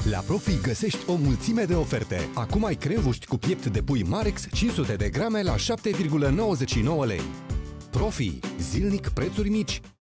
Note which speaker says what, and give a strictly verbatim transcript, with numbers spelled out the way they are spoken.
Speaker 1: La Profi găsești o mulțime de oferte. Acum ai cremvuști cu piept de pui Marex cinci sute de grame la șapte virgulă nouăzeci și nouă lei. Profi. Zilnic prețuri mici.